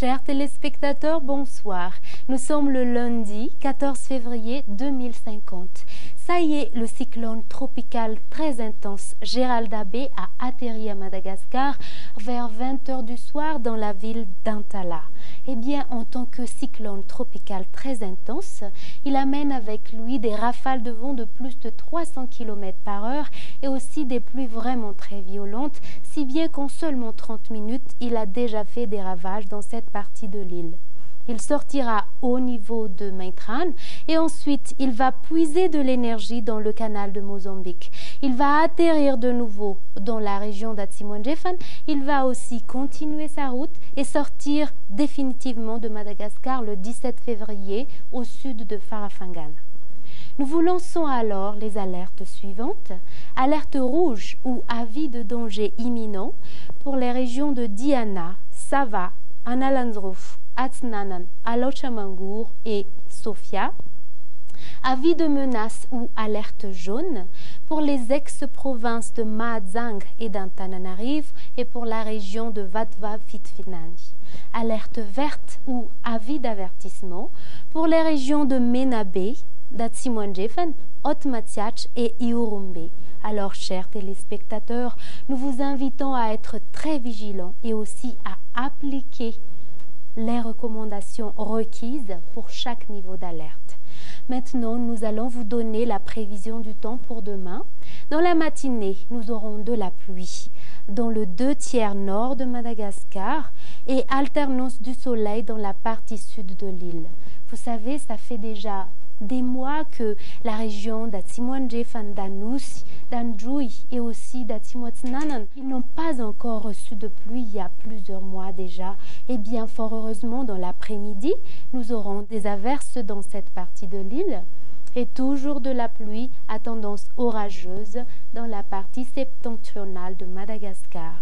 Chers téléspectateurs, bonsoir. Nous sommes le lundi 14 février 2050. Ça y est, le cyclone tropical très intense Gérald B a atterri à Madagascar vers 20 h du soir dans la ville d'Antala. Eh bien, en tant que cyclone tropical très intense, il amène avec lui des rafales de vent de plus de 300 km/h et aussi des pluies vraiment très violentes, si bien qu'en seulement 30 minutes, il a déjà fait des ravages dans cette partie de l'île. Il sortira au niveau de Maitran et ensuite il va puiser de l'énergie dans le canal de Mozambique. Il va atterrir de nouveau dans la région d'Atsimonjefan. Il va aussi continuer sa route et sortir définitivement de Madagascar le 17 février au sud de Farafangana. Nous vous lançons alors les alertes suivantes. Alerte rouge ou avis de danger imminent pour les régions de Diana, Sava, Analanzrouf, Atsnanan, Alochamangour et Sofia. Avis de menace ou alerte jaune pour les ex-provinces de Mahadzang et d'Antananarivo et pour la région de Vatva-Fitfinani. Alerte verte ou avis d'avertissement pour les régions de Menabe, d'Atsimonjefan, Otmatiach et Iurumbe. Alors, chers téléspectateurs, nous vous invitons à être très vigilants et aussi à appliquer les recommandations requises pour chaque niveau d'alerte. Maintenant, nous allons vous donner la prévision du temps pour demain. Dans la matinée, nous aurons de la pluie dans le 2/3 nord de Madagascar et alternance du soleil dans la partie sud de l'île. Vous savez, ça fait déjà des mois que la région d'Atsimonjefan, d'Anoussi, d'Andjoui et aussi d'Atsimotsnanan, ils n'ont pas encore reçu de pluie il y a plusieurs mois déjà. Et bien, fort heureusement, dans l'après-midi, nous aurons des averses dans cette partie de l'île et toujours de la pluie à tendance orageuse dans la partie septentrionale de Madagascar.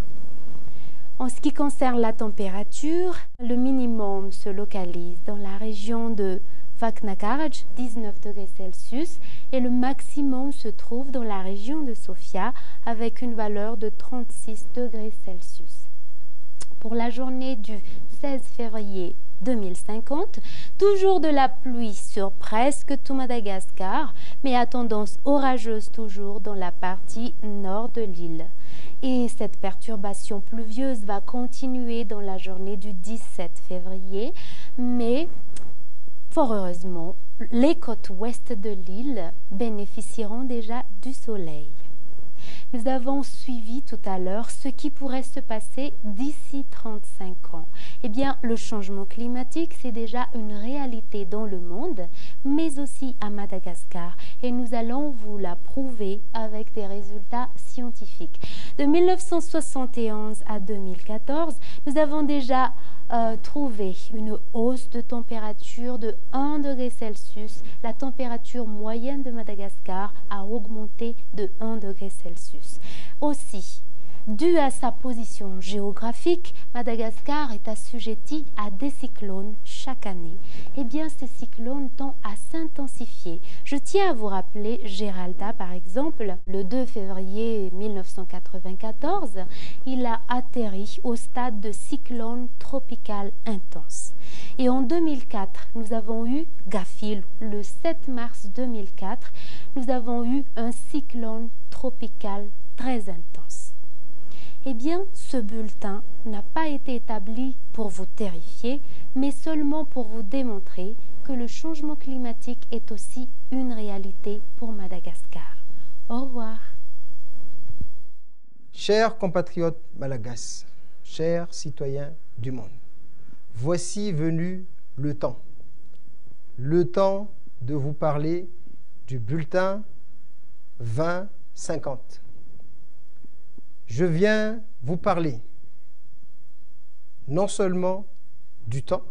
En ce qui concerne la température, le minimum se localise dans la région de Vaknakaraj, 19 degrés Celsius, et le maximum se trouve dans la région de Sofia avec une valeur de 36 degrés Celsius. Pour la journée du 16 février 2050, toujours de la pluie sur presque tout Madagascar, mais à tendance orageuse toujours dans la partie nord de l'île. Et cette perturbation pluvieuse va continuer dans la journée du 17 février, mais fort heureusement, les côtes ouest de l'île bénéficieront déjà du soleil. Nous avons suivi tout à l'heure ce qui pourrait se passer d'ici 35 ans. Eh bien, le changement climatique, c'est déjà une réalité dans le monde, mais aussi à Madagascar. Et nous allons vous la prouver avec des résultats scientifiques. De 1971 à 2014, nous avons déjà trouvé une hausse de température de 1 degré Celsius. La température moyenne de Madagascar a augmenté de 1 degré Celsius. Aussi, dû à sa position géographique, Madagascar est assujetti à des cyclones chaque année. Eh bien, ces cyclones tendent à s'intensifier. Je tiens à vous rappeler Géralda, par exemple, le 2 février 1994, il a atterri au stade de cyclone tropical intense. Et en 2004, nous avons eu Gafil. Le 7 mars 2004, nous avons eu un cyclone tropical très intense. Eh bien, ce bulletin n'a pas été établi pour vous terrifier, mais seulement pour vous démontrer que le changement climatique est aussi une réalité pour Madagascar. Au revoir. Chers compatriotes malagasy, chers citoyens du monde, voici venu le temps de vous parler du bulletin 2050. Je viens vous parler non seulement du temps,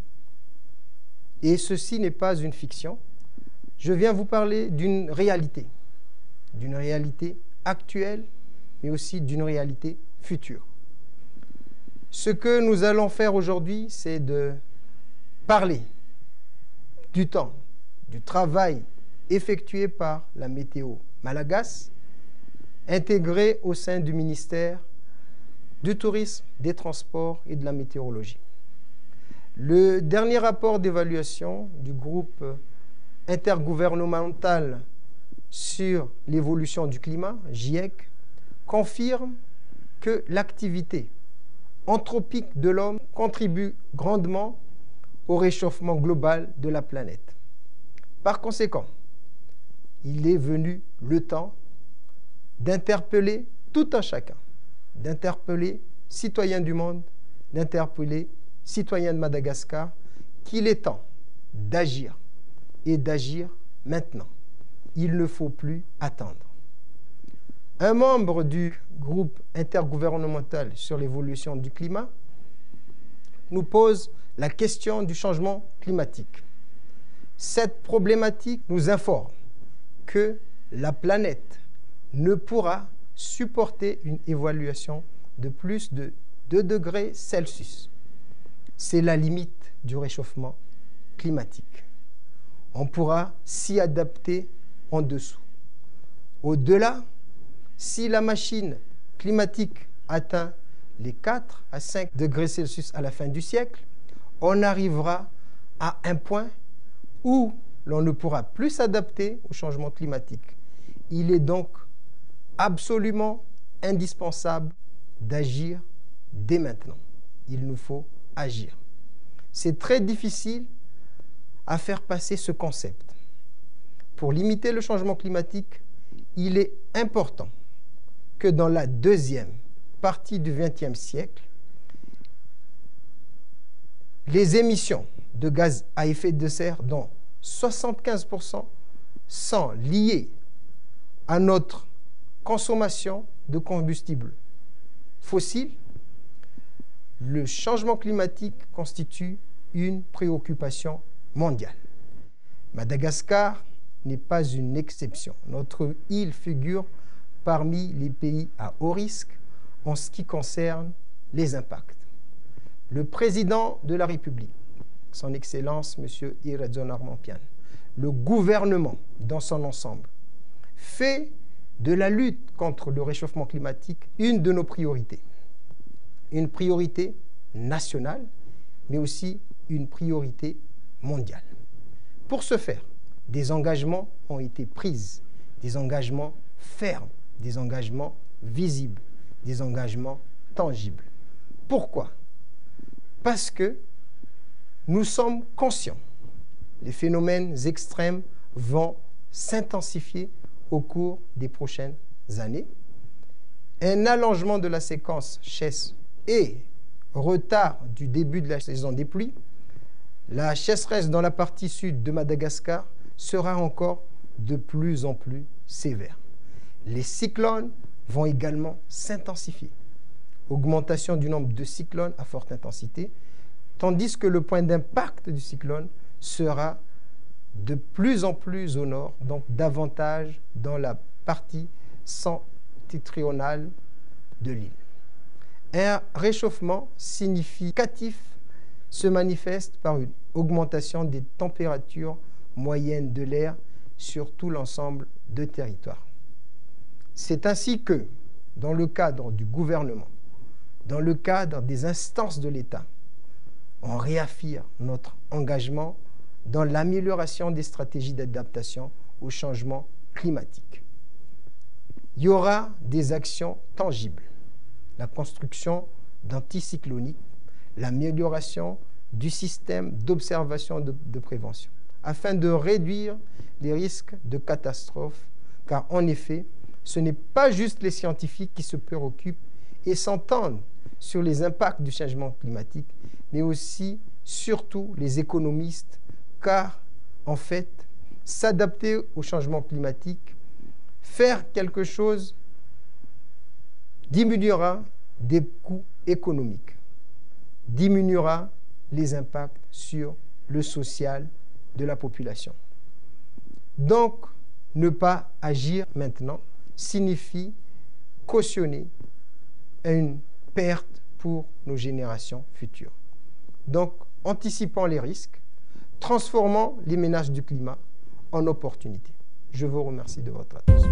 et ceci n'est pas une fiction, je viens vous parler d'une réalité actuelle, mais aussi d'une réalité future. Ce que nous allons faire aujourd'hui, c'est de parler du temps, du travail effectué par la météo malagasy, intégré au sein du ministère du Tourisme, des Transports et de la Météorologie. Le dernier rapport d'évaluation du groupe intergouvernemental sur l'évolution du climat, GIEC, confirme que l'activité anthropique de l'homme contribue grandement au réchauffement global de la planète. Par conséquent, il est venu le temps d'interpeller tout un chacun, d'interpeller citoyens du monde, d'interpeller citoyens de Madagascar, qu'il est temps d'agir et d'agir maintenant. Il ne faut plus attendre. Un membre du groupe intergouvernemental sur l'évolution du climat nous pose la question du changement climatique. Cette problématique nous informe que la planète ne pourra supporter une évaluation de plus de 2 degrés Celsius. C'est la limite du réchauffement climatique. On pourra s'y adapter en dessous. Au-delà, si la machine climatique atteint les 4 à 5 degrés Celsius à la fin du siècle, on arrivera à un point où l'on ne pourra plus s'adapter au changement climatique. Il est donc absolument indispensable d'agir dès maintenant. Il nous faut agir. C'est très difficile à faire passer ce concept. Pour limiter le changement climatique, il est important que dans la deuxième partie du XXe siècle, les émissions de gaz à effet de serre, dont 75% sont liées à notre consommation de combustibles fossiles, le changement climatique constitue une préoccupation mondiale. Madagascar n'est pas une exception. Notre île figure parmi les pays à haut risque en ce qui concerne les impacts. Le président de la République, son Excellence M. Iredson Armampian, le gouvernement dans son ensemble, fait de la lutte contre le réchauffement climatique une de nos priorités. Une priorité nationale, mais aussi une priorité mondiale. Pour ce faire, des engagements ont été pris, des engagements fermes, des engagements visibles, des engagements tangibles. Pourquoi? Parce que nous sommes conscients. Les phénomènes extrêmes vont s'intensifier au cours des prochaines années. Un allongement de la séquence sèche et retard du début de la saison des pluies, la sécheresse dans la partie sud de Madagascar sera encore de plus en plus sévère. Les cyclones vont également s'intensifier. Augmentation du nombre de cyclones à forte intensité, tandis que le point d'impact du cyclone sera de plus en plus au nord, donc davantage dans la partie septentrionale de l'île. Un réchauffement significatif se manifeste par une augmentation des températures moyennes de l'air sur tout l'ensemble de territoire. C'est ainsi que, dans le cadre du gouvernement, dans le cadre des instances de l'État, on réaffirme notre engagement dans l'amélioration des stratégies d'adaptation au changement climatique. Il y aura des actions tangibles, la construction d'anticycloniques, l'amélioration du système d'observation de prévention, afin de réduire les risques de catastrophes, car en effet, ce n'est pas juste les scientifiques qui se préoccupent et s'entendent sur les impacts du changement climatique, mais aussi, surtout, les économistes, car, en fait, s'adapter au changement climatique, faire quelque chose, diminuera des coûts économiques, diminuera les impacts sur le social de la population. Donc, ne pas agir maintenant signifie cautionner une perte pour nos générations futures. Donc, anticipons les risques, transformons les menaces du climat en opportunités. Je vous remercie de votre attention.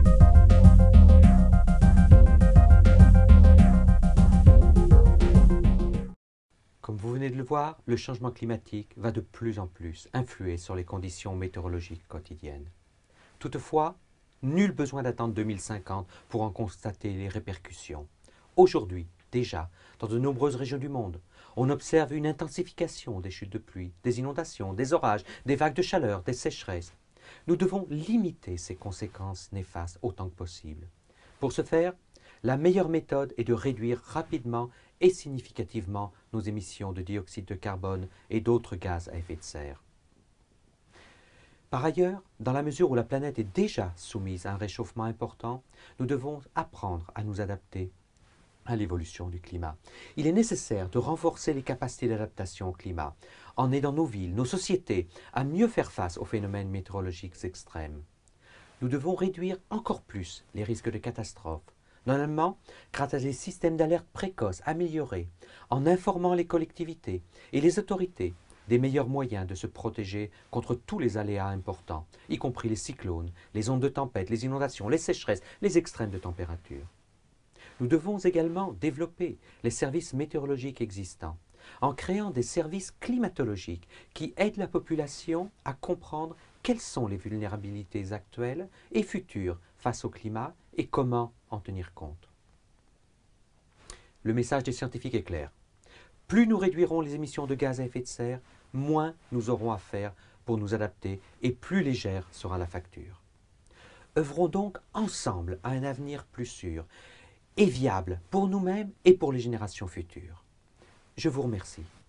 Comme vous venez de le voir, le changement climatique va de plus en plus influer sur les conditions météorologiques quotidiennes. Toutefois, nul besoin d'attendre 2050 pour en constater les répercussions. Aujourd'hui, déjà, dans de nombreuses régions du monde, on observe une intensification des chutes de pluie, des inondations, des orages, des vagues de chaleur, des sécheresses. Nous devons limiter ces conséquences néfastes autant que possible. Pour ce faire, la meilleure méthode est de réduire rapidement et significativement nos émissions de dioxyde de carbone et d'autres gaz à effet de serre. Par ailleurs, dans la mesure où la planète est déjà soumise à un réchauffement important, nous devons apprendre à nous adapter à l'évolution du climat. Il est nécessaire de renforcer les capacités d'adaptation au climat en aidant nos villes, nos sociétés à mieux faire face aux phénomènes météorologiques extrêmes. Nous devons réduire encore plus les risques de catastrophes, notamment grâce à des systèmes d'alerte précoces améliorés, en informant les collectivités et les autorités des meilleurs moyens de se protéger contre tous les aléas importants, y compris les cyclones, les ondes de tempête, les inondations, les sécheresses, les extrêmes de température. Nous devons également développer les services météorologiques existants en créant des services climatologiques qui aident la population à comprendre quelles sont les vulnérabilités actuelles et futures face au climat et comment en tenir compte. Le message des scientifiques est clair. Plus nous réduirons les émissions de gaz à effet de serre, moins nous aurons à faire pour nous adapter et plus légère sera la facture. Œuvrons donc ensemble à un avenir plus sûr et viable pour nous-mêmes et pour les générations futures. Je vous remercie.